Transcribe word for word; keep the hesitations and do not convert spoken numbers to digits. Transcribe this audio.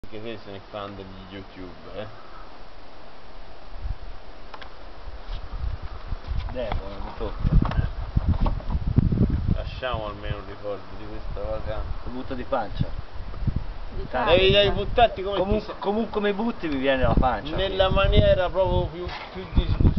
Perché questo sono il fan degli YouTube, eh. Devo, non mi tocca. Lasciamo almeno un ricordo di questa vacanza. Mi butto di pancia. Di Devi, devi buttarti come Comun ti sei- comunque mi butti mi viene la pancia. nella maniera proprio più, più di